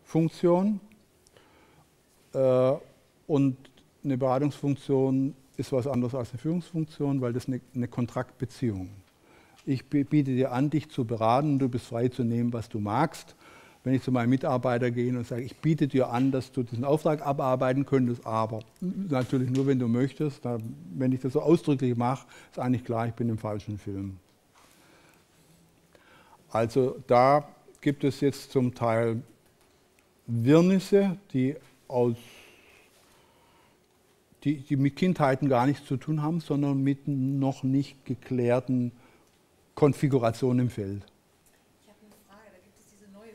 Beratungsfunktion und eine Beratungsfunktion ist was anderes als eine Führungsfunktion, weil das eine Kontraktbeziehung. Ich biete dir an, dich zu beraten, du bist frei zu nehmen, was du magst. Wenn ich zu meinem Mitarbeiter gehe und sage, ich biete dir an, dass du diesen Auftrag abarbeiten könntest, aber natürlich nur, wenn du möchtest. Wenn ich das so ausdrücklich mache, ist eigentlich klar, ich bin im falschen Film. Also da gibt es jetzt zum Teil Wirrnisse, die mit Kindheiten gar nichts zu tun haben, sondern mit noch nicht geklärten Konfigurationen im Feld. Ich habe eine Frage, da gibt es diese neue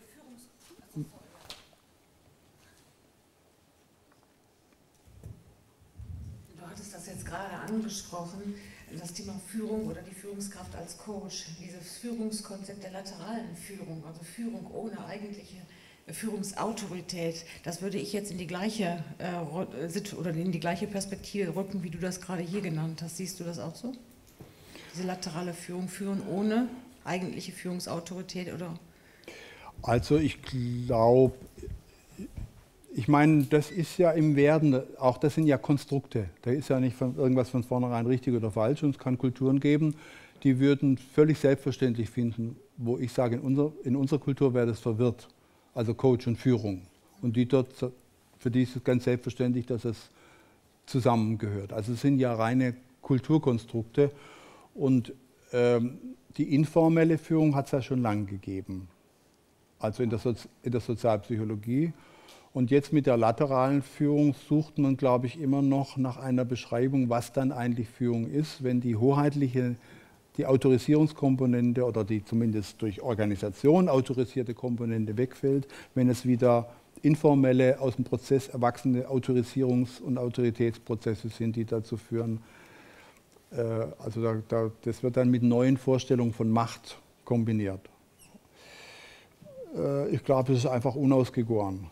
Du hattest das jetzt gerade angesprochen, das Thema Führung oder die Führungskraft als Coach, dieses Führungskonzept der lateralen Führung, also Führung ohne eigentliche Führungsautorität, das würde ich jetzt in die gleiche oder in die gleiche Perspektive rücken, wie du das gerade hier genannt hast. Siehst du das auch so? Diese laterale Führung, führen ohne eigentliche Führungsautorität, oder? Also ich glaube, ich meine, das ist ja im Werden, auch das sind ja Konstrukte. Da ist ja nicht irgendwas von vornherein richtig oder falsch. Und es kann Kulturen geben, die würden völlig selbstverständlich finden, wo ich sage, in unserer Kultur wäre das verwirrt. Also Coach und Führung. Und für die ist es ganz selbstverständlich, dass es zusammengehört. Also es sind ja reine Kulturkonstrukte. Und die informelle Führung hat es ja schon lange gegeben. Also in der Sozialpsychologie. Und jetzt mit der lateralen Führung sucht man, glaube ich, immer noch nach einer Beschreibung, was dann eigentlich Führung ist, wenn die Autorisierungskomponente oder die zumindest durch Organisation autorisierte Komponente wegfällt, wenn es wieder informelle, aus dem Prozess erwachsene Autorisierungs- und Autoritätsprozesse sind, die dazu führen. Also das wird dann mit neuen Vorstellungen von Macht kombiniert. Ich glaube, es ist einfach unausgegoren.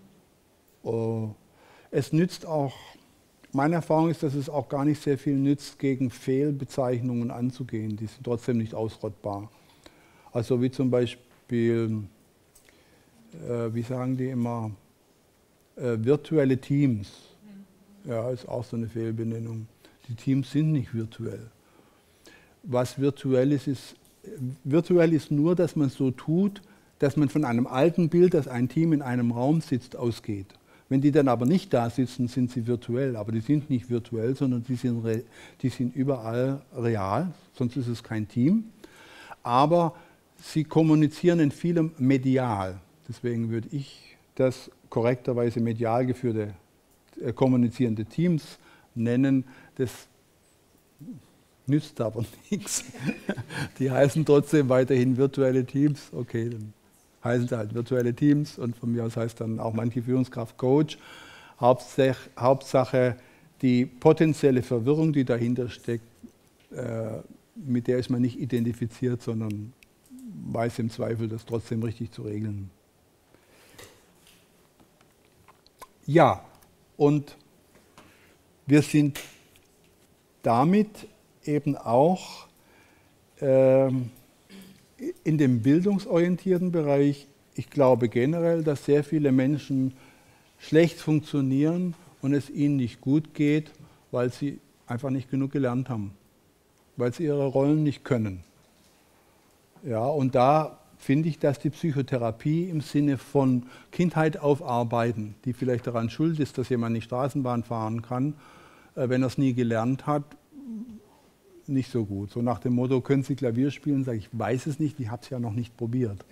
Es nützt auch, meine Erfahrung ist, dass es auch gar nicht sehr viel nützt, gegen Fehlbezeichnungen anzugehen. Die sind trotzdem nicht ausrottbar. Also wie zum Beispiel, wie sagen die immer, virtuelle Teams. Ja, ist auch so eine Fehlbenennung. Die Teams sind nicht virtuell. Was virtuell ist nur, dass man so tut, dass man von einem alten Bild, dass ein Team in einem Raum sitzt, ausgeht. Wenn die dann aber nicht da sitzen, sind sie virtuell. Aber die sind nicht virtuell, sondern die sind überall real, sonst ist es kein Team. Aber sie kommunizieren in vielem medial. Deswegen würde ich das korrekterweise medial geführte kommunizierende Teams nennen. Das nützt aber nichts. Die heißen trotzdem weiterhin virtuelle Teams. Okay, dann heißen sie halt virtuelle Teams und von mir aus heißt dann auch manche Führungskraft Coach. Hauptsache die potenzielle Verwirrung, die dahinter steckt, mit der ist man nicht identifiziert, sondern weiß im Zweifel, das trotzdem richtig zu regeln. Ja, und wir sind damit eben auch in dem bildungsorientierten Bereich, ich glaube generell, dass sehr viele Menschen schlecht funktionieren und es ihnen nicht gut geht, weil sie einfach nicht genug gelernt haben, weil sie ihre Rollen nicht können. Ja, und da finde ich, dass die Psychotherapie im Sinne von Kindheit aufarbeiten, die vielleicht daran schuld ist, dass jemand nicht Straßenbahn fahren kann, wenn er es nie gelernt hat, nicht so gut. So nach dem Motto, können Sie Klavier spielen? Sage ich, weiß es nicht, ich habe es ja noch nicht probiert.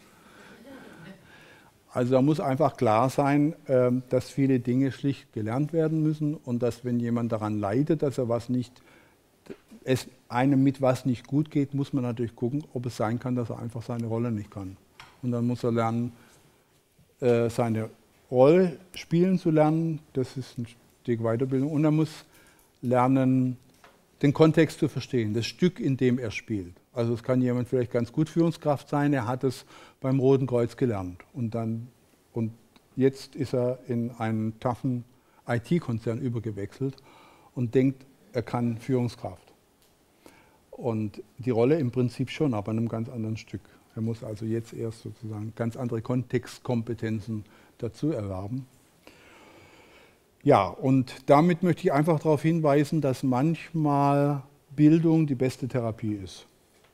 Also da muss einfach klar sein, dass viele Dinge schlicht gelernt werden müssen und dass, wenn jemand daran leidet, dass er es einem mit was nicht gut geht, muss man natürlich gucken, ob es sein kann, dass er einfach seine Rolle nicht kann. Und dann muss er lernen, seine Rolle spielen zu lernen, das ist ein Stück Weiterbildung. Und er muss lernen, den Kontext zu verstehen, das Stück, in dem er spielt. Also es kann jemand vielleicht ganz gut Führungskraft sein, er hat es beim Roten Kreuz gelernt. Und jetzt ist er in einen taffen IT-Konzern übergewechselt und denkt, er kann Führungskraft. Und die Rolle im Prinzip schon, aber in einem ganz anderen Stück. Er muss also jetzt erst sozusagen ganz andere Kontextkompetenzen dazu erwerben. Ja, und damit möchte ich einfach darauf hinweisen, dass manchmal Bildung die beste Therapie ist.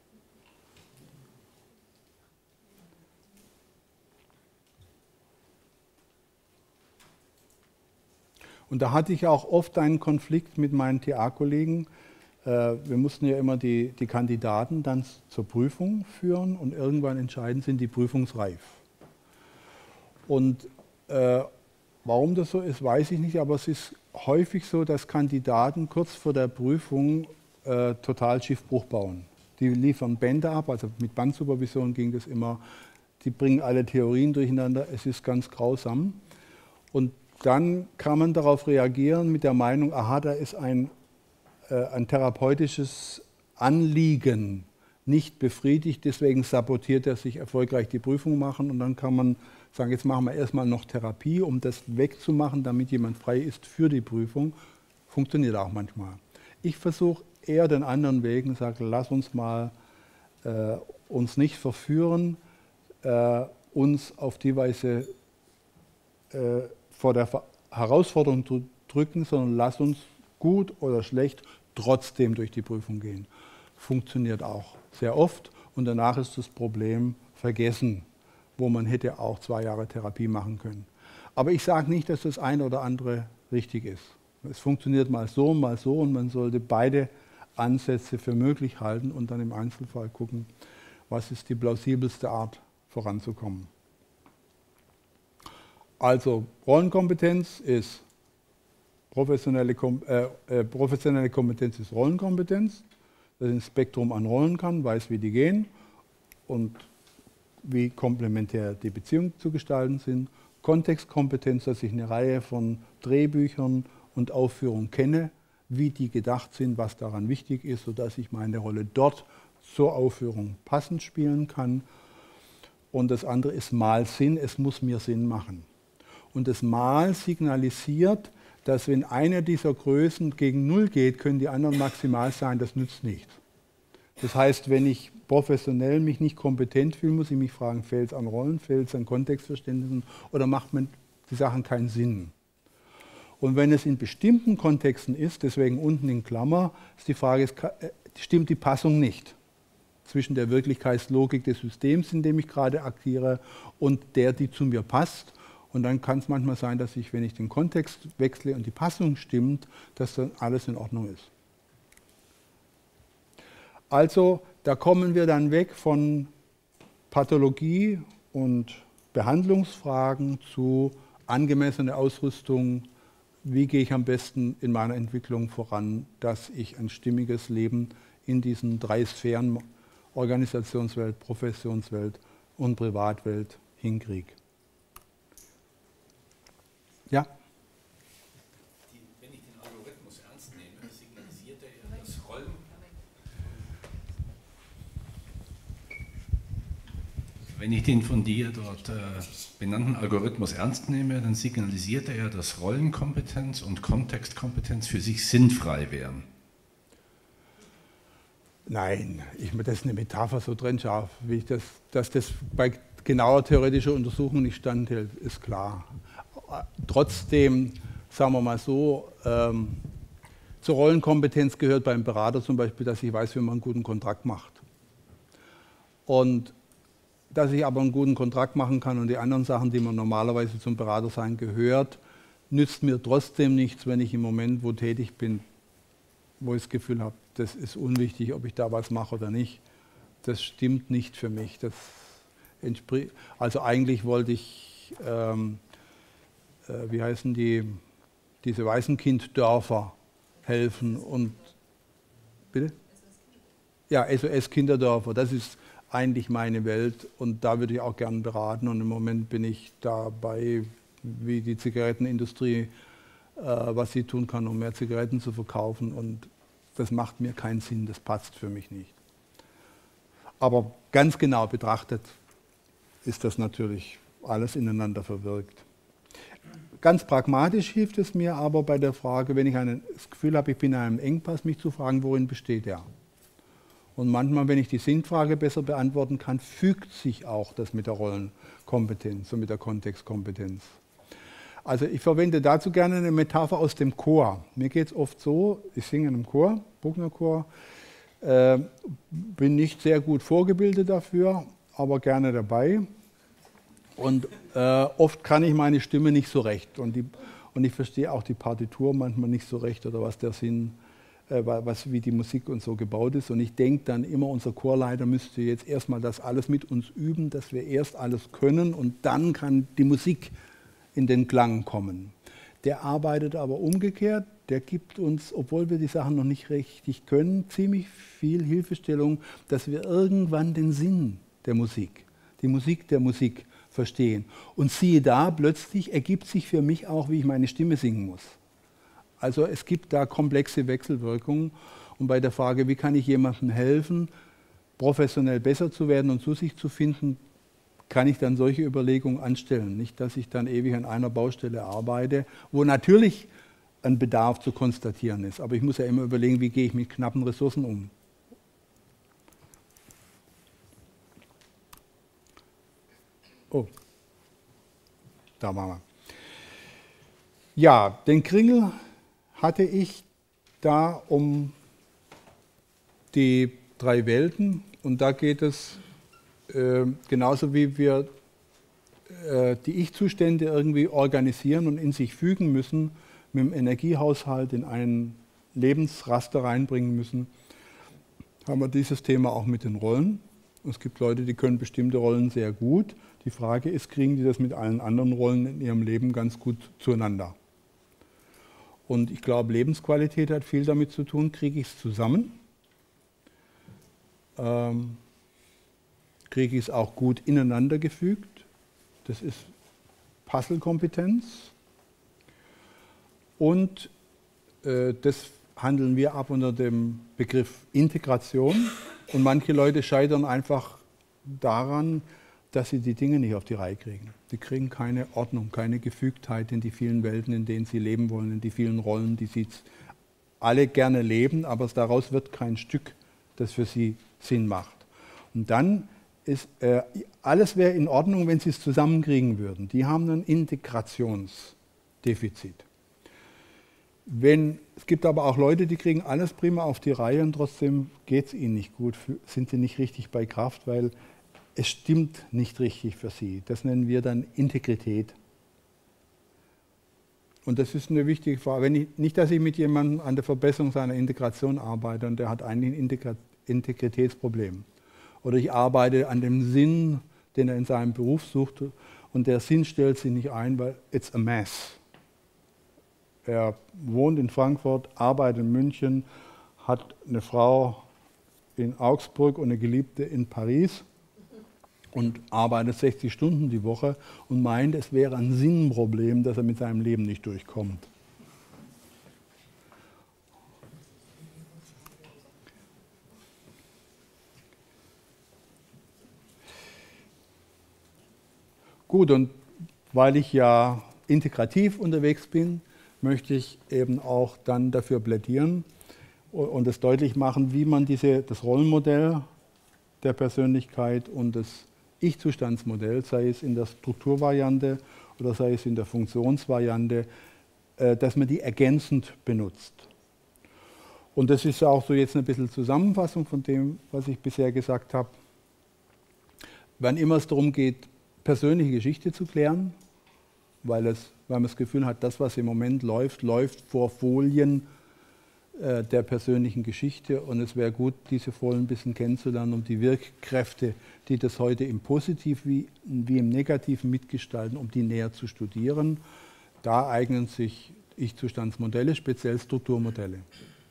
Und da hatte ich auch oft einen Konflikt mit meinen TA-Kollegen. Wir mussten ja immer die Kandidaten dann zur Prüfung führen und irgendwann entscheiden, sind die prüfungsreif. Und warum das so ist, weiß ich nicht, aber es ist häufig so, dass Kandidaten kurz vor der Prüfung total Schiffbruch bauen. Die liefern Bände ab, also mit Bandsupervision ging das immer, die bringen alle Theorien durcheinander, es ist ganz grausam. Und dann kann man darauf reagieren mit der Meinung, aha, da ist ein therapeutisches Anliegen nicht befriedigt, deswegen sabotiert er sich erfolgreich die Prüfung machen und dann kann man sagen, jetzt machen wir erstmal noch Therapie, um das wegzumachen, damit jemand frei ist für die Prüfung. Funktioniert auch manchmal. Ich versuche eher den anderen Weg und sage, lass uns mal uns nicht verführen, uns auf die Weise vor der Herausforderung zu drücken, sondern lass uns gut oder schlecht trotzdem durch die Prüfung gehen. Funktioniert auch sehr oft und danach ist das Problem vergessen, wo man hätte auch 2 Jahre Therapie machen können. Aber ich sage nicht, dass das eine oder andere richtig ist. Es funktioniert mal so und man sollte beide Ansätze für möglich halten und dann im Einzelfall gucken, was ist die plausibelste Art voranzukommen. Also Rollenkompetenz ist professionelle Kompetenz ist Rollenkompetenz, dass ich ein Spektrum an Rollen kann, weiß, wie die gehen und wie komplementär die Beziehungen zu gestalten sind. Kontextkompetenz, dass ich eine Reihe von Drehbüchern und Aufführungen kenne, wie die gedacht sind, was daran wichtig ist, sodass ich meine Rolle dort zur Aufführung passend spielen kann. Und das andere ist Malsinn, es muss mir Sinn machen. Und das Mal signalisiert, dass wenn einer dieser Größen gegen 0 geht, können die anderen maximal sein, das nützt nichts. Das heißt, wenn ich professionell mich nicht kompetent fühle, muss ich mich fragen, fehlt es an Rollen, fehlt es an Kontextverständnissen oder macht mir die Sachen keinen Sinn? Und wenn es in bestimmten Kontexten ist, deswegen unten in Klammer, ist die Frage, stimmt die Passung nicht zwischen der Wirklichkeitslogik des Systems, in dem ich gerade agiere, und der, die zu mir passt. Und dann kann es manchmal sein, dass ich, wenn ich den Kontext wechsle und die Passung stimmt, dass dann alles in Ordnung ist. Also da kommen wir dann weg von Pathologie und Behandlungsfragen zu angemessener Ausrüstung. Wie gehe ich am besten in meiner Entwicklung voran, dass ich ein stimmiges Leben in diesen 3 Sphären, Organisationswelt, Professionswelt und Privatwelt, hinkriege. Ja? Wenn ich den Algorithmus ernst nehme, signalisiert er ja das Rollen. Wenn ich den von dir dort benannten Algorithmus ernst nehme, dann signalisiert er ja, dass Rollenkompetenz und Kontextkompetenz für sich sinnfrei wären. Nein, das ist eine Metapher so trennscharf, wie ich dass das bei genauer theoretischer Untersuchung nicht standhält, ist klar. Trotzdem, sagen wir mal so, zur Rollenkompetenz gehört beim Berater zum Beispiel, dass ich weiß, wie man einen guten Kontrakt macht. Und dass ich aber einen guten Kontrakt machen kann und die anderen Sachen, die man normalerweise zum Beratersein gehört, nützt mir trotzdem nichts, wenn ich im Moment, wo tätig bin, wo ich das Gefühl habe, das ist unwichtig, ob ich da was mache oder nicht. Das stimmt nicht für mich. Also eigentlich wollte ich, wie heißen diese Waisenkinddörfer helfen und, bitte? Ja, SOS-Kinderdörfer, das ist eigentlich meine Welt und da würde ich auch gern beraten und im Moment bin ich dabei, wie die Zigarettenindustrie, was sie tun kann, um mehr Zigaretten zu verkaufen und das macht mir keinen Sinn, das passt für mich nicht. Aber ganz genau betrachtet ist das natürlich alles ineinander verwirkt. Ganz pragmatisch hilft es mir aber bei der Frage, wenn ich das Gefühl habe, ich bin in einem Engpass, mich zu fragen, worin besteht der? Und manchmal, wenn ich die Sinnfrage besser beantworten kann, fügt sich auch das mit der Rollenkompetenz und mit der Kontextkompetenz. Also ich verwende dazu gerne eine Metapher aus dem Chor. Mir geht es oft so, ich singe in einem Chor, Bruckner Chor, bin nicht sehr gut vorgebildet dafür, aber gerne dabei. Und oft kann ich meine Stimme nicht so recht. Und ich verstehe auch die Partitur manchmal nicht so recht oder was der Sinn, wie die Musik und so gebaut ist. Und ich denke dann immer, unser Chorleiter müsste jetzt erstmal das alles mit uns üben, dass wir erst alles können und dann kann die Musik in den Klang kommen. Der arbeitet aber umgekehrt, der gibt uns, obwohl wir die Sachen noch nicht richtig können, ziemlich viel Hilfestellung, dass wir irgendwann den Sinn der Musik, die Musik der Musik verstehen. Und siehe da, plötzlich ergibt sich für mich auch, wie ich meine Stimme singen muss. Also es gibt da komplexe Wechselwirkungen. Und bei der Frage, wie kann ich jemandem helfen, professionell besser zu werden und zu sich zu finden, kann ich dann solche Überlegungen anstellen. Nicht, dass ich dann ewig an einer Baustelle arbeite, wo natürlich ein Bedarf zu konstatieren ist. Aber ich muss ja immer überlegen, wie gehe ich mit knappen Ressourcen um. Oh, da waren wir. Ja, den Kringel hatte ich da um die 3 Welten und da geht es genauso wie wir die Ich-Zustände irgendwie organisieren und in sich fügen müssen, mit dem Energiehaushalt in einen Lebensraster reinbringen müssen, haben wir dieses Thema auch mit den Rollen. Es gibt Leute, die können bestimmte Rollen sehr gut. Die Frage ist, kriegen die das mit allen anderen Rollen in ihrem Leben ganz gut zueinander? Und ich glaube, Lebensqualität hat viel damit zu tun, kriege ich es zusammen? Kriege ich es auch gut ineinander gefügt? Das ist Puzzlekompetenz. Und das handeln wir ab unter dem Begriff Integration. Und manche Leute scheitern einfach daran, dass sie die Dinge nicht auf die Reihe kriegen. Die kriegen keine Ordnung, keine Gefügtheit in die vielen Welten, in denen sie leben wollen, in die vielen Rollen, die sie alle gerne leben, aber daraus wird kein Stück, das für sie Sinn macht. Und dann ist alles wäre in Ordnung, wenn sie es zusammenkriegen würden. Die haben ein Integrationsdefizit. Es gibt aber auch Leute, die kriegen alles prima auf die Reihe und trotzdem geht es ihnen nicht gut, sind sie nicht richtig bei Kraft, weil es stimmt nicht richtig für sie. Das nennen wir dann Integrität. Und das ist eine wichtige Frage. Nicht, dass ich mit jemandem an der Verbesserung seiner Integration arbeite und der hat eigentlich ein Integritätsproblem. Oder ich arbeite an dem Sinn, den er in seinem Beruf sucht und der Sinn stellt sich nicht ein, weil it's a mess. Er wohnt in Frankfurt, arbeitet in München, hat eine Frau in Augsburg und eine Geliebte in Paris und arbeitet 60 Stunden die Woche und meint, es wäre ein Sinnproblem, dass er mit seinem Leben nicht durchkommt. Gut, und weil ich ja integrativ unterwegs bin, möchte ich eben auch dann dafür plädieren und es deutlich machen, wie man das Rollenmodell der Persönlichkeit und das Ich-Zustandsmodell, sei es in der Strukturvariante oder sei es in der Funktionsvariante, dass man die ergänzend benutzt. Und das ist auch so jetzt ein bisschen Zusammenfassung von dem, was ich bisher gesagt habe. Wann immer es darum geht, persönliche Geschichte zu klären, weil man das Gefühl hat, das, was im Moment läuft, läuft vor Folien der persönlichen Geschichte. Und es wäre gut, diese Folien ein bisschen kennenzulernen, um die Wirkkräfte, die das heute im Positiven wie im Negativen mitgestalten, um die näher zu studieren. Da eignen sich Ich-Zustandsmodelle, speziell Strukturmodelle.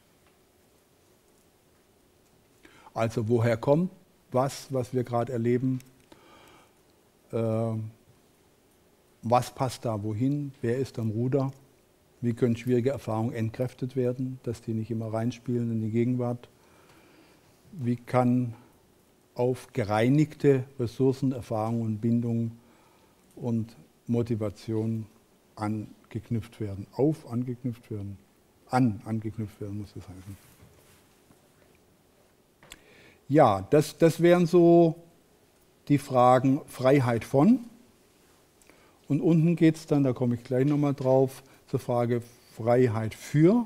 Also woher kommt was wir gerade erleben? Was passt da wohin? Wer ist am Ruder? Wie können schwierige Erfahrungen entkräftet werden, dass die nicht immer reinspielen in die Gegenwart? Wie kann auf gereinigte Ressourcen, Erfahrungen und Bindung und Motivation angeknüpft werden? Angeknüpft werden muss das heißen. Ja, das wären so die Fragen Freiheit von. Und unten geht es dann, da komme ich gleich nochmal drauf, zur Frage Freiheit für.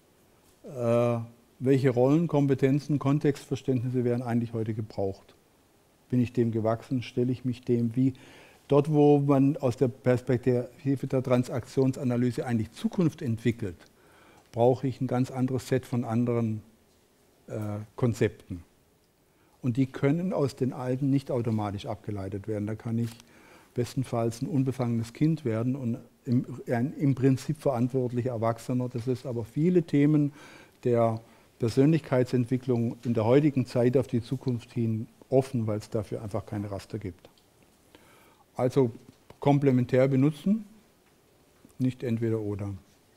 Welche Rollen, Kompetenzen, Kontextverständnisse werden eigentlich heute gebraucht? Bin ich dem gewachsen? Stelle ich mich dem wie? Dort, wo man aus der Perspektive der Transaktionsanalyse eigentlich Zukunft entwickelt, brauche ich ein ganz anderes Set von anderen Konzepten. Und die können aus den alten nicht automatisch abgeleitet werden. Da kann ich bestenfalls ein unbefangenes Kind werden und im Prinzip verantwortlicher Erwachsener. Das ist aber viele Themen der Persönlichkeitsentwicklung in der heutigen Zeit auf die Zukunft hin offen, weil es dafür einfach keine Raster gibt. Also komplementär benutzen, nicht entweder oder.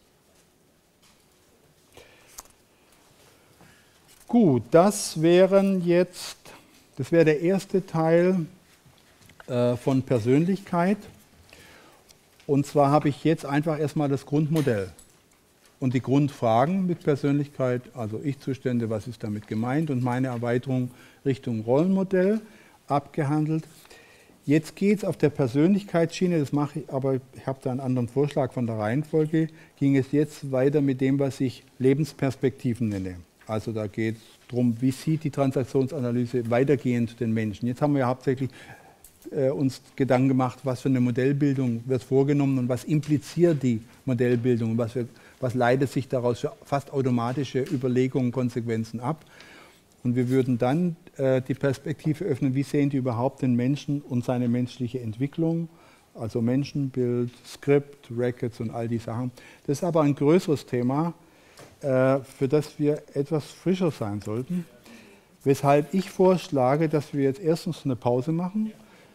Gut, das wäre der erste Teil von Persönlichkeit. Und zwar habe ich jetzt einfach erstmal das Grundmodell und die Grundfragen mit Persönlichkeit, also Ich-Zustände, was ist damit gemeint, und meine Erweiterung Richtung Rollenmodell abgehandelt. Jetzt geht es auf der Persönlichkeitsschiene, das mache ich, aber ich habe da einen anderen Vorschlag von der Reihenfolge, ging es jetzt weiter mit dem, was ich Lebensperspektiven nenne. Also da geht es darum, wie sieht die Transaktionsanalyse weitergehend den Menschen. Jetzt haben wir ja hauptsächlich uns Gedanken gemacht, was für eine Modellbildung wird vorgenommen und was impliziert die Modellbildung und was leitet sich daraus für fast automatische Überlegungen, Konsequenzen ab. Und wir würden dann die Perspektive öffnen, wie sehen die überhaupt den Menschen und seine menschliche Entwicklung, also Menschenbild, Skript, Records und all die Sachen. Das ist aber ein größeres Thema, für das wir etwas frischer sein sollten, weshalb ich vorschlage, dass wir jetzt erstens eine Pause machen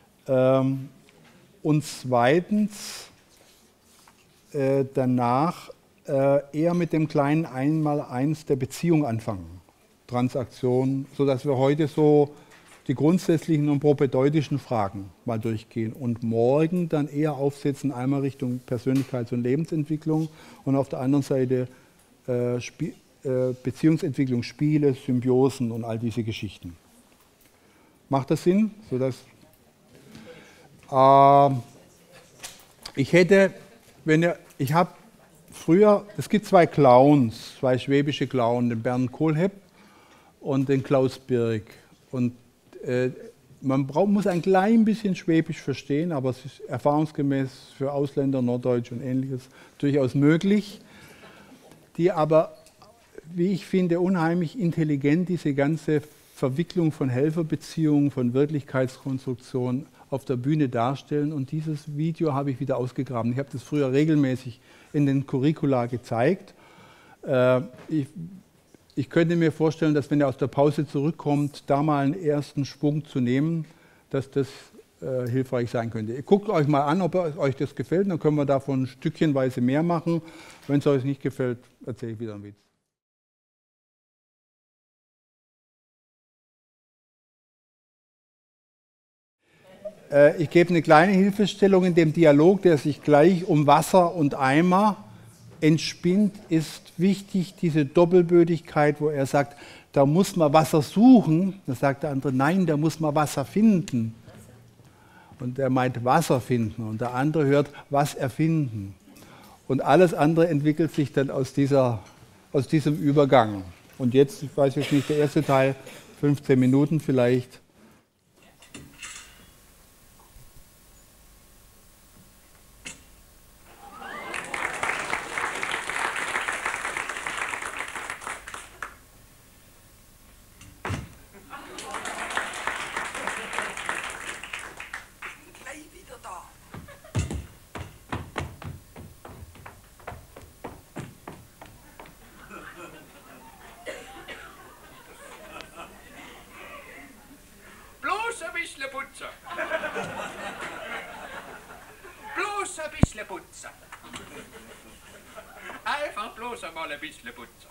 und zweitens danach eher mit dem kleinen Einmaleins der Beziehung anfangen. Transaktion, sodass wir heute so die grundsätzlichen und propädeutischen Fragen mal durchgehen und morgen dann eher aufsetzen, einmal Richtung Persönlichkeits- und Lebensentwicklung und auf der anderen Seite Beziehungsentwicklung, Spiele, Symbiosen und all diese Geschichten. Macht das Sinn? Ich habe früher, es gibt zwei Clowns, zwei schwäbische Clowns, den Bernd Kohlhepp und den Klaus Birk. Und man muss ein klein bisschen Schwäbisch verstehen, aber es ist erfahrungsgemäß für Ausländer, Norddeutsch und Ähnliches durchaus möglich, die aber, wie ich finde, unheimlich intelligent diese ganze Verwicklung von Helferbeziehungen, von Wirklichkeitskonstruktion auf der Bühne darstellen. Und dieses Video habe ich wieder ausgegraben. Ich habe das früher regelmäßig in den Curricula gezeigt. Ich könnte mir vorstellen, dass wenn er aus der Pause zurückkommt, da mal einen ersten Schwung zu nehmen, dass das hilfreich sein könnte. Ihr guckt euch mal an, ob euch das gefällt, dann können wir davon stückchenweise mehr machen. Wenn es euch nicht gefällt, erzähle ich wieder einen Witz. Ich gebe eine kleine Hilfestellung in dem Dialog, der sich gleich um Wasser und Eimer entspinnt, ist wichtig, diese Doppelbödigkeit, wo er sagt, da muss man Wasser suchen. Da sagt der andere, nein, da muss man Wasser finden. Und er meint Wasser finden und der andere hört, was erfinden. Und alles andere entwickelt sich dann aus diesem Übergang. Und jetzt, ich weiß jetzt nicht, der erste Teil, 15 Minuten vielleicht. Bloß ein bisschen putzen. Einfach bloß einmal ein bisschen putzen.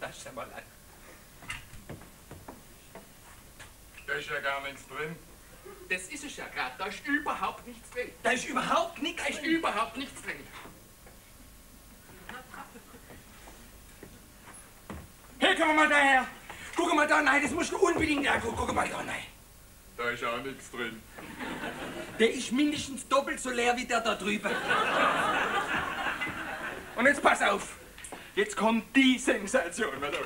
Das einmal an. Da ist ja gar nichts drin. Das ist es ja gerade. Da ist überhaupt nichts drin. Da ist überhaupt nichts Da ist drin. überhaupt nichts drin. Hey, komm mal daher. Guck mal da, nein, das musst du unbedingt angucken. Guck mal da, nein. Da ist auch nichts drin. Der ist mindestens doppelt so leer wie der da drüben. Und jetzt pass auf. Jetzt kommt die Sensation. Warte.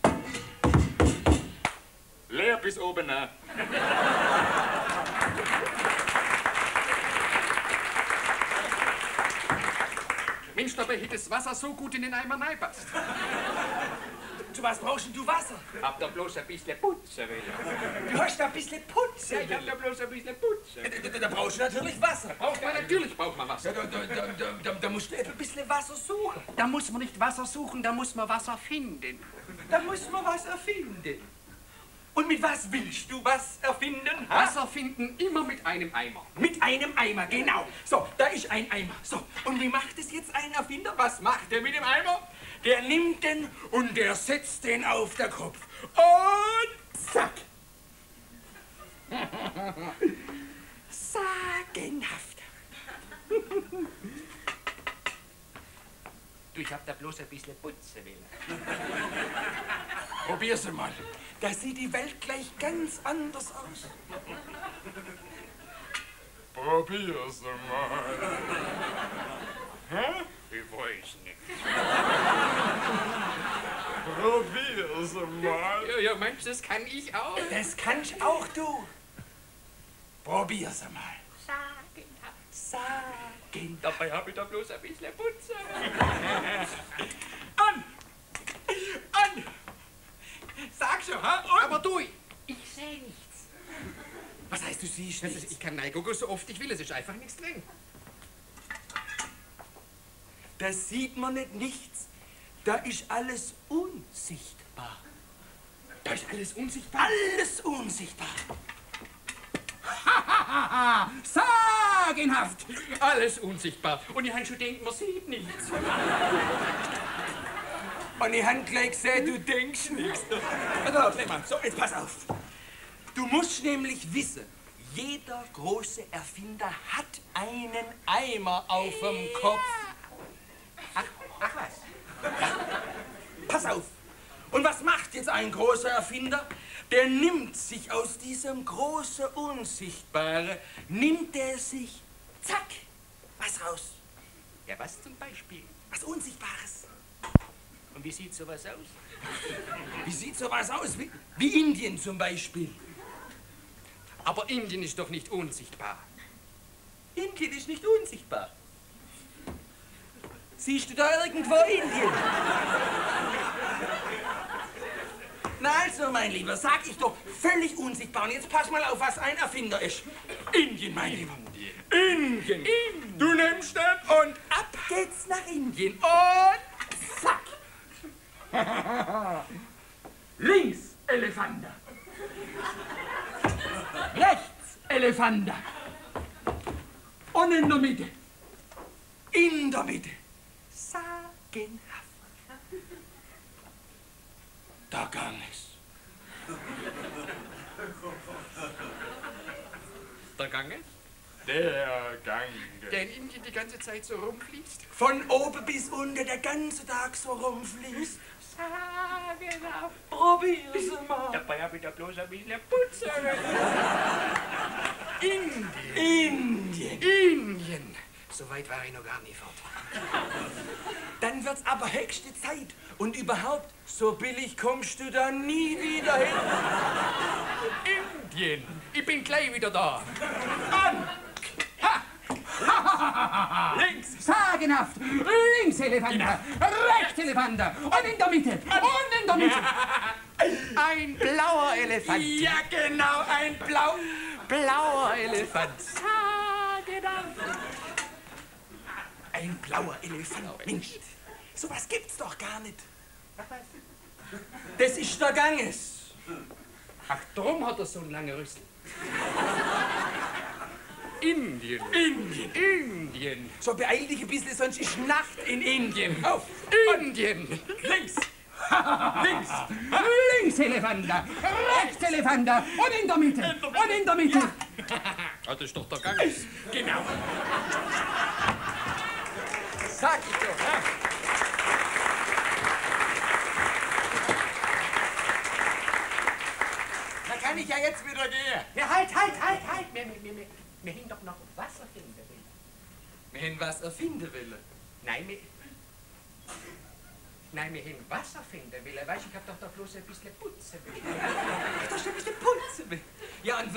Leer bis oben an. Mensch, dabei hätte das Wasser so gut in den Eimer reinpasst. Zu was brauchst denn du Wasser? Hab da bloß ein bisschen putzen will. Du hast da ein bisschen Putz. Ja, ich hab da bloß ein bisschen putzen. Da brauchst du natürlich Wasser. Natürlich braucht man Wasser. Da musst du ein bisschen Wasser suchen. Da muss man nicht Wasser suchen, da muss man Wasser finden. Da muss man was erfinden. Und mit was willst du was erfinden? Ha? Wasser finden immer mit einem Eimer. Mit einem Eimer, genau. So, da ist ein Eimer. So, und wie macht es jetzt ein Erfinder? Was macht der mit dem Eimer? Der nimmt den und der setzt den auf den Kopf. Und zack. Sagenhaft. Du, ich hab da bloß ein bisschen putzen will. Probier's mal. Da sieht die Welt gleich ganz anders aus. Probier's mal. Hä? Ich weiß nicht. Probier's mal. Ja, meinst du, das kann ich auch? Das kannst auch du. Probier's mal. Sagen. Dabei hab ich da bloß ein bisschen putzen. An! An! Sag schon, ha? Und? Aber du, ich sehe nichts. Was heißt, du siehst Das nichts? ist, ich kann reingucken, so oft ich will, es ist einfach nichts drin. Da sieht man nicht nichts. Da ist alles unsichtbar. Da ist alles unsichtbar. Alles unsichtbar. Sagenhaft. Alles unsichtbar. Und die Handschuhe denken, man sieht nichts. Und ich hab gleich gesehen, du denkst nichts. Also, Mann, so, jetzt pass auf. Du musst nämlich wissen, jeder große Erfinder hat einen Eimer auf dem Kopf. Ach was? Pass auf. Und was macht jetzt ein großer Erfinder? Der nimmt sich aus diesem großen Unsichtbare, nimmt er sich, zack, was raus. Ja, was zum Beispiel? Was Unsichtbares. Und wie sieht sowas aus? Wie sieht sowas aus? Wie Indien zum Beispiel. Aber Indien ist doch nicht unsichtbar. Indien ist nicht unsichtbar. Siehst du da irgendwo Indien? Na also, mein Lieber, sag ich doch, völlig unsichtbar. Und jetzt pass mal auf, was ein Erfinder ist. Indien, mein Lieber. Indien. Du nimmst den und ab geht's nach Indien. Und zack. Links, Elefander. Rechts, Elefander. Und in der Mitte. In der Mitte. Sagenhaft. Da gar nichts. Der Gange? Der Gang. Der in Indien die ganze Zeit so rumfließt? Von oben bis unten der ganze Tag so rumfließt. Sagenhaft. Probier's mal. Dabei hab ich da bloß ein bisschen putzen. Indien. Indien. So weit war ich noch gar nicht fort. Dann wird's aber höchste Zeit. Und überhaupt, so billig kommst du da nie wieder hin. Indien. Ich bin gleich wieder da. An! Links. Sagenhaft! Links Elefander, rechts Elefander und in der Mitte und in der Mitte. Ein blauer Elefant. Ja, genau, ein Blauer Elefant. Ein blauer Elefant. Mensch, sowas gibt's doch gar nicht. Das ist der Ganges. Ach, drum hat er so einen langen Rüssel. Indien. Indien. Indien. So beeil dich ein bisschen, sonst ist Nacht in Indien. Auf. Indien. Links. Links. Links, Elevander. Rechts, Elevander. Und in der Mitte. Und in der Mitte. Ah, das ist doch der Gang. Genau. Sag ich doch, ja. Da kann ich ja jetzt wieder gehen. Ja, halt. Wir haben doch noch Wasser finden will. Wir haben was erfinden wollen. Nein, wir haben Wasser finden will. Weißt du, ich hab doch da bloß ein bisschen putzen will. Ach, da steht ein bisschen Pulse. Ja, und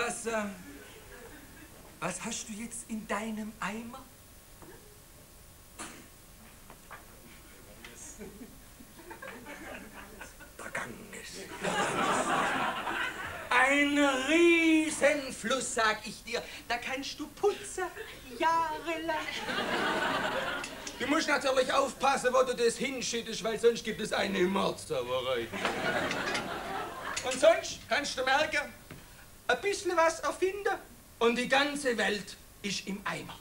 was hast du jetzt in deinem Eimer? Der Ganges. Ein Riesenfluss, sag ich dir. Da kannst du putzen, jahrelang. Du musst natürlich aufpassen, wo du das hinschüttest, weil sonst gibt es eine Mordsauerei. Und sonst kannst du merken, ein bisschen was erfinden und die ganze Welt ist im Eimer.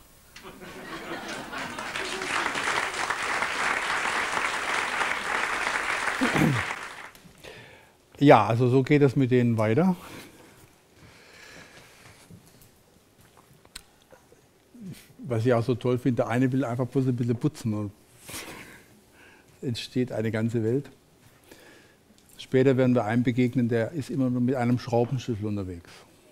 Ja, also so geht es mit denen weiter. Was ich auch so toll finde, der eine will einfach bloß ein bisschen putzen und entsteht eine ganze Welt. Später werden wir einem begegnen, der ist immer nur mit einem Schraubenschlüssel unterwegs.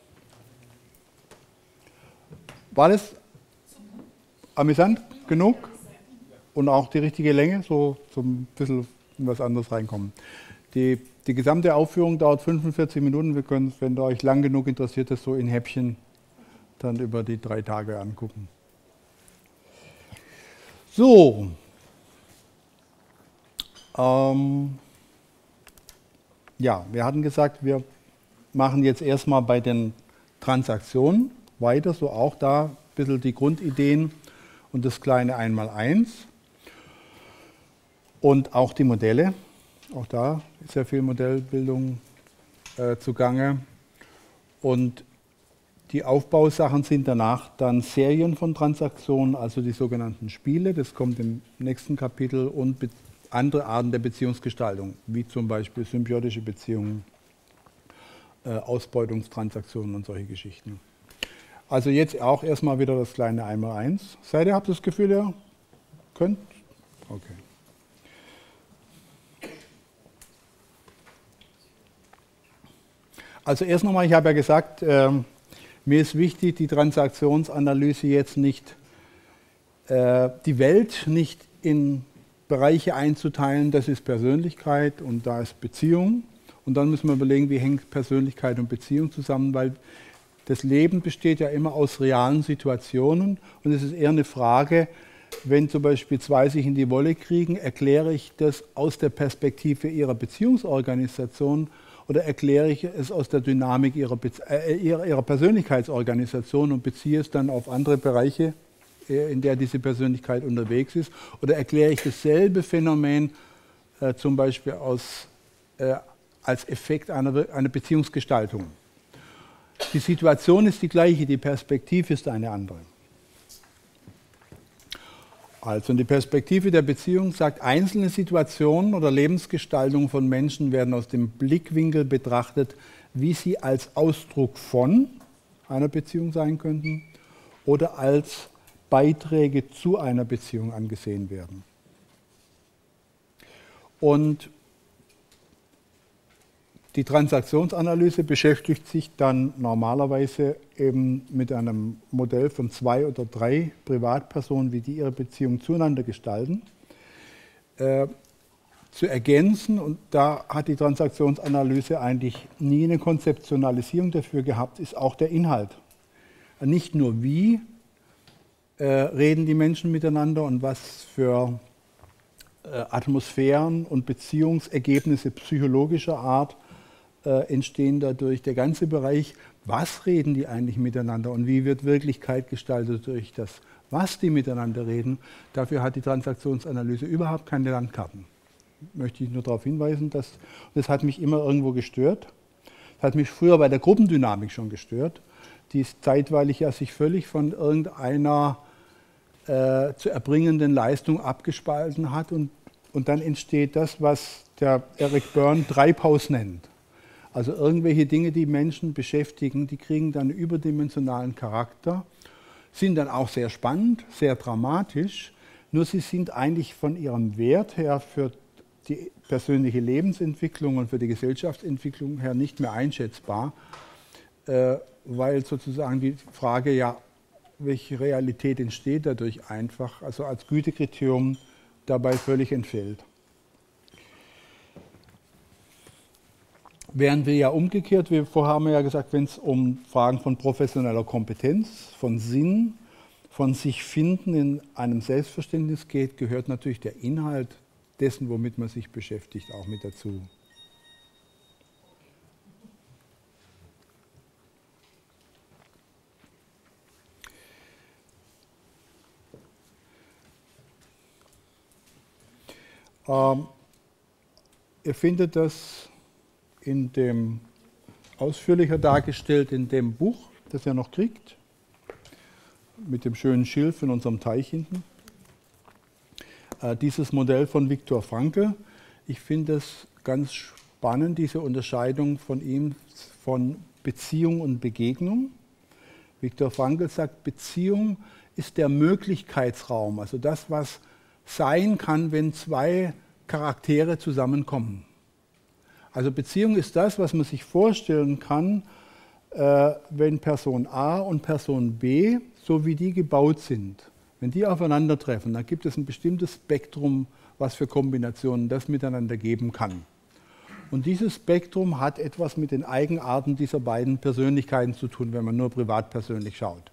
War das amüsant genug? Und auch die richtige Länge, so ein bisschen in was anderes reinkommen. Die gesamte Aufführung dauert 45 Minuten. Wir können es, wenn ihr euch lang genug interessiert, das so in Häppchen dann über die 3 Tage angucken. So. Ja, wir hatten gesagt, wir machen jetzt erstmal bei den Transaktionen weiter, so auch da ein bisschen die Grundideen und das kleine Einmaleins. Und auch die Modelle. Auch da ist ja viel Modellbildung zugange. Und die Aufbausachen sind danach dann Serien von Transaktionen, also die sogenannten Spiele. Das kommt im nächsten Kapitel. Und andere Arten der Beziehungsgestaltung, wie zum Beispiel symbiotische Beziehungen, Ausbeutungstransaktionen und solche Geschichten. Also jetzt auch erstmal wieder das kleine Einmaleins. Seid ihr, habt ihr das Gefühl, ihr könnt? Okay. Also erst nochmal, ich habe ja gesagt, mir ist wichtig, die Transaktionsanalyse jetzt nicht, die Welt nicht in Bereiche einzuteilen, das ist Persönlichkeit und da ist Beziehung. Und dann müssen wir überlegen, wie hängt Persönlichkeit und Beziehung zusammen, weil das Leben besteht ja immer aus realen Situationen und es ist eher eine Frage, wenn zum Beispiel 2 sich in die Wolle kriegen, erkläre ich das aus der Perspektive ihrer Beziehungsorganisation oder erkläre ich es aus der Dynamik ihrer Persönlichkeitsorganisation und beziehe es dann auf andere Bereiche, in der diese Persönlichkeit unterwegs ist? Oder erkläre ich dasselbe Phänomen zum Beispiel als Effekt einer Beziehungsgestaltung? Die Situation ist die gleiche, die Perspektive ist eine andere. Also die Perspektive der Beziehung sagt, einzelne Situationen oder Lebensgestaltungen von Menschen werden aus dem Blickwinkel betrachtet, wie sie als Ausdruck von einer Beziehung sein könnten oder als Beiträge zu einer Beziehung angesehen werden. Und die Transaktionsanalyse beschäftigt sich dann normalerweise eben mit einem Modell von 2 oder 3 Privatpersonen, wie die ihre Beziehung zueinander gestalten, zu ergänzen. Und da hat die Transaktionsanalyse eigentlich nie eine Konzeptionalisierung dafür gehabt, ist auch der Inhalt. Nicht nur wie reden die Menschen miteinander und was für Atmosphären und Beziehungsergebnisse psychologischer Art entstehen dadurch. Der ganze Bereich, was reden die eigentlich miteinander und wie wird Wirklichkeit gestaltet durch das, was die miteinander reden. Dafür hat die Transaktionsanalyse überhaupt keine Landkarten. Möchte ich nur darauf hinweisen, das hat mich immer irgendwo gestört. Das hat mich früher bei der Gruppendynamik schon gestört, die zeitweilig ja sich völlig von irgendeiner zu erbringenden Leistung abgespalten hat und dann entsteht das, was der Eric Berne Treibhaus nennt. Also irgendwelche Dinge, die Menschen beschäftigen, die kriegen dann einen überdimensionalen Charakter, sind dann auch sehr spannend, sehr dramatisch, nur sie sind eigentlich von ihrem Wert her für die persönliche Lebensentwicklung und für die Gesellschaftsentwicklung her nicht mehr einschätzbar, weil sozusagen die Frage, ja, welche Realität entsteht dadurch einfach, also als Gütekriterium dabei völlig entfällt. Während wir ja umgekehrt, vorher haben wir ja gesagt, wenn es um Fragen von professioneller Kompetenz, von Sinn, von sich finden in einem Selbstverständnis geht, gehört natürlich der Inhalt dessen, womit man sich beschäftigt, auch mit dazu. Ihr findet das ausführlicher dargestellt in dem Buch, das ihr noch kriegt, mit dem schönen Schild von unserem Teich hinten. Dieses Modell von Viktor Frankl, ich finde es ganz spannend, diese Unterscheidung von ihm von Beziehung und Begegnung. Viktor Frankl sagt, Beziehung ist der Möglichkeitsraum, also das, was sein kann, wenn zwei Charaktere zusammenkommen. Also Beziehung ist das, was man sich vorstellen kann, wenn Person A und Person B, so wie die gebaut sind, wenn die aufeinandertreffen, dann gibt es ein bestimmtes Spektrum, was für Kombinationen das miteinander geben kann. Und dieses Spektrum hat etwas mit den Eigenarten dieser beiden Persönlichkeiten zu tun, wenn man nur privat persönlich schaut.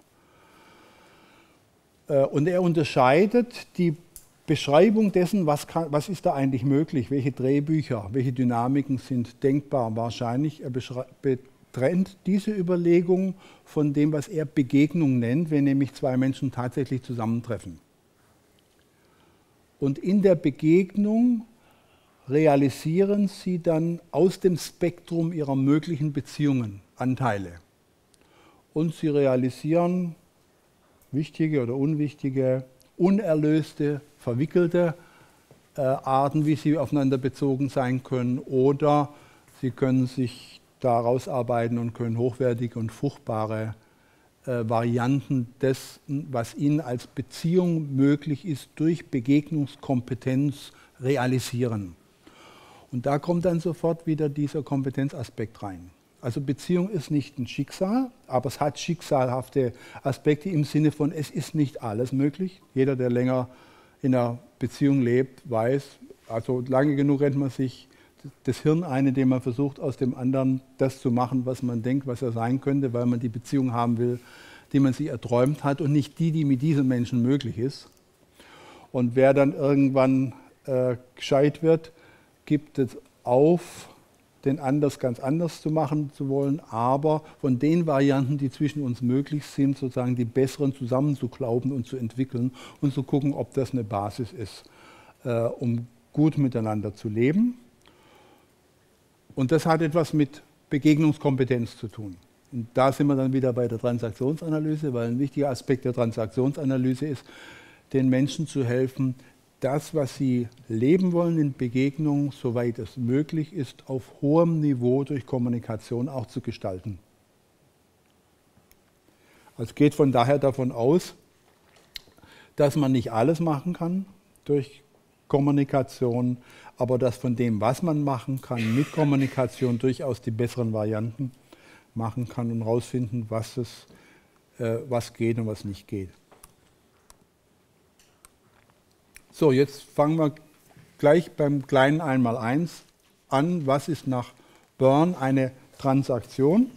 Und er unterscheidet die Beschreibung dessen, was ist da eigentlich möglich, welche Drehbücher, welche Dynamiken sind denkbar, wahrscheinlich. Er trennt diese Überlegung von dem, was er Begegnung nennt, wenn nämlich zwei Menschen tatsächlich zusammentreffen. Und in der Begegnung realisieren sie dann aus dem Spektrum ihrer möglichen Beziehungen Anteile. Und sie realisieren wichtige oder unwichtige, unerlöste, verwickelte Arten, wie sie aufeinander bezogen sein können, oder sie können sich daraus arbeiten und können hochwertige und fruchtbare Varianten dessen, was ihnen als Beziehung möglich ist, durch Begegnungskompetenz realisieren. Und da kommt dann sofort wieder dieser Kompetenzaspekt rein. Also Beziehung ist nicht ein Schicksal, aber es hat schicksalhafte Aspekte im Sinne von, es ist nicht alles möglich. Jeder, der länger in einer Beziehung lebt, weiß, also lange genug rennt man sich das Hirn ein, indem man versucht, aus dem anderen das zu machen, was man denkt, was er sein könnte, weil man die Beziehung haben will, die man sich erträumt hat und nicht die, die mit diesem Menschen möglich ist. Und wer dann irgendwann gescheit wird, gibt es auf, den anders ganz anders zu machen zu wollen, aber von den Varianten, die zwischen uns möglich sind, sozusagen die besseren zusammenzuklauben und zu entwickeln und zu gucken, ob das eine Basis ist, um gut miteinander zu leben. Und das hat etwas mit Begegnungskompetenz zu tun. Und da sind wir dann wieder bei der Transaktionsanalyse, weil ein wichtiger Aspekt der Transaktionsanalyse ist, den Menschen zu helfen, das, was sie leben wollen in Begegnung, soweit es möglich ist, auf hohem Niveau durch Kommunikation auch zu gestalten. Es geht von daher davon aus, dass man nicht alles machen kann durch Kommunikation, aber dass von dem, was man machen kann, mit Kommunikation durchaus die besseren Varianten machen kann und herausfinden, was geht und was nicht geht. So, jetzt fangen wir gleich beim kleinen Einmaleins an. Was ist nach Berne eine Transaktion?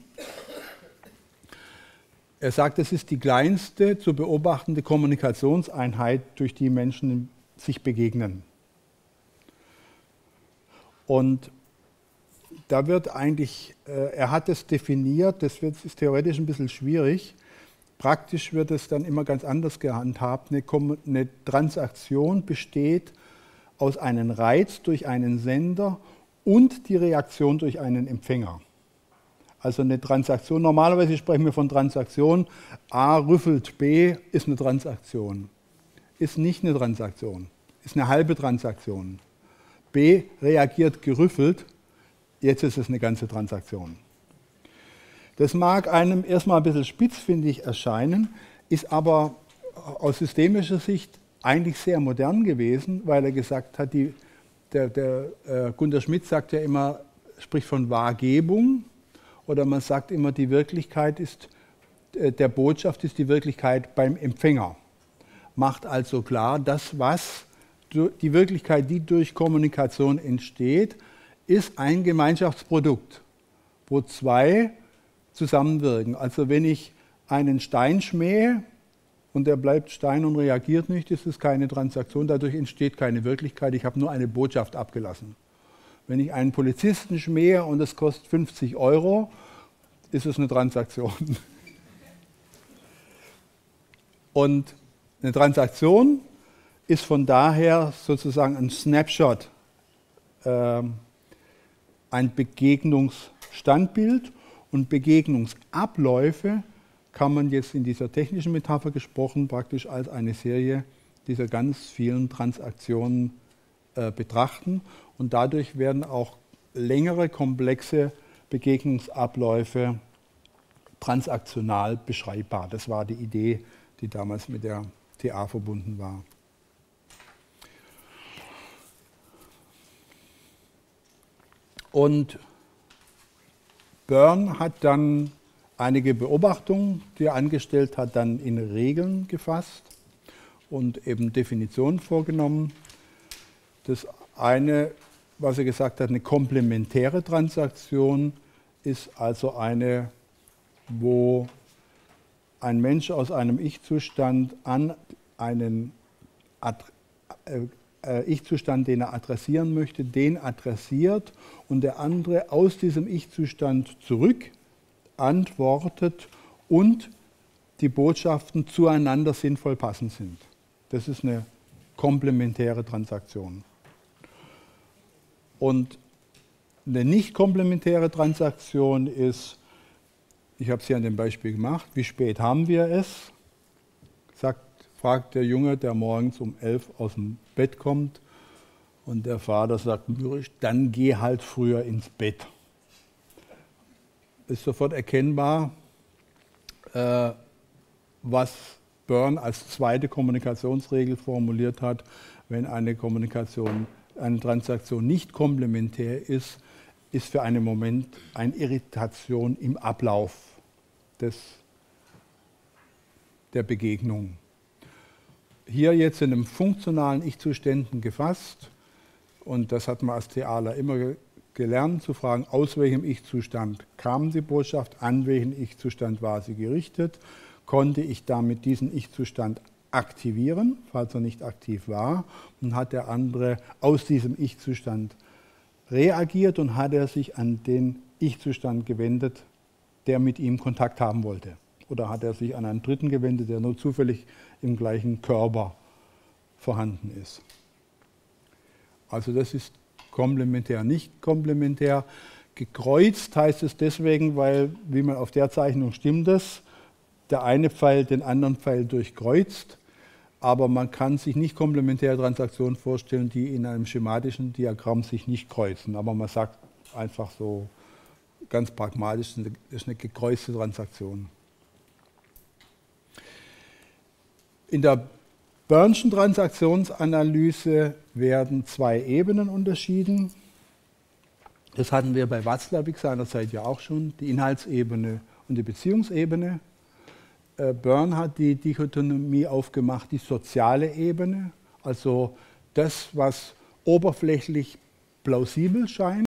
Er sagt, es ist die kleinste zu beobachtende Kommunikationseinheit, durch die Menschen sich begegnen. Und da wird eigentlich, er hat es definiert, das ist theoretisch ein bisschen schwierig. Praktisch wird es dann immer ganz anders gehandhabt. Eine Transaktion besteht aus einem Reiz durch einen Sender und die Reaktion durch einen Empfänger. Also eine Transaktion, normalerweise sprechen wir von Transaktion, A rüffelt B, ist eine Transaktion. Ist nicht eine Transaktion, ist eine halbe Transaktion. B reagiert gerüffelt, jetzt ist es eine ganze Transaktion. Das mag einem erstmal ein bisschen spitzfindig erscheinen, ist aber aus systemischer Sicht eigentlich sehr modern gewesen, weil er gesagt hat, Gunter Schmidt sagt ja immer, spricht von Wahrgebung, oder man sagt immer, die Wirklichkeit ist, der Botschaft ist die Wirklichkeit beim Empfänger. Macht also klar, das, was die Wirklichkeit, die durch Kommunikation entsteht, ist ein Gemeinschaftsprodukt, wo zwei zusammenwirken. Also wenn ich einen Stein schmähe und der bleibt Stein und reagiert nicht, ist es keine Transaktion, dadurch entsteht keine Wirklichkeit, ich habe nur eine Botschaft abgelassen. Wenn ich einen Polizisten schmähe und es kostet 50 €, ist es eine Transaktion. Und eine Transaktion ist von daher sozusagen ein Snapshot, ein Begegnungsstandbild, und Begegnungsabläufe kann man jetzt in dieser technischen Metapher gesprochen praktisch als eine Serie dieser ganz vielen Transaktionen betrachten. Und dadurch werden auch längere, komplexe Begegnungsabläufe transaktional beschreibbar. Das war die Idee, die damals mit der TA verbunden war. Und Byrne hat dann einige Beobachtungen, die er angestellt hat, dann in Regeln gefasst und eben Definitionen vorgenommen. Das eine, was er gesagt hat, eine komplementäre Transaktion ist also eine, wo ein Mensch aus einem Ich-Zustand an einen Ich-Zustand, den er adressieren möchte, den adressiert und der andere aus diesem Ich-Zustand zurück antwortet und die Botschaften zueinander sinnvoll passend sind. Das ist eine komplementäre Transaktion. Und eine nicht komplementäre Transaktion ist, ich habe es hier an dem Beispiel gemacht, wie spät haben wir es? Fragt der Junge, der morgens um 11 aus dem Bett kommt, und der Vater sagt mürrisch, dann geh halt früher ins Bett. Ist sofort erkennbar, was Byrne als zweite Kommunikationsregel formuliert hat. Wenn eine Transaktion nicht komplementär ist, ist für einen Moment eine Irritation im Ablauf der Begegnung. Hier jetzt in einem funktionalen Ich-Zuständen gefasst, und das hat man als Thealer immer gelernt, zu fragen, aus welchem Ich-Zustand kam die Botschaft, an welchen Ich-Zustand war sie gerichtet, konnte ich damit diesen Ich-Zustand aktivieren, falls er nicht aktiv war, und hat der andere aus diesem Ich-Zustand reagiert und hat er sich an den Ich-Zustand gewendet, der mit ihm Kontakt haben wollte. Oder hat er sich an einen Dritten gewendet, der nur zufällig im gleichen Körper vorhanden ist. Also das ist komplementär, nicht komplementär. Gekreuzt heißt es deswegen, weil, wie man auf der Zeichnung stimmt es, der eine Pfeil den anderen Pfeil durchkreuzt, aber man kann sich nicht komplementäre Transaktionen vorstellen, die in einem schematischen Diagramm sich nicht kreuzen. Aber man sagt einfach so ganz pragmatisch, das ist eine gekreuzte Transaktion. In der Byrne'schen Transaktionsanalyse werden zwei Ebenen unterschieden. Das hatten wir bei Watzlawick seinerzeit ja auch schon, die Inhaltsebene und die Beziehungsebene. Byrne hat die Dichotomie aufgemacht, die soziale Ebene, also das, was oberflächlich plausibel scheint.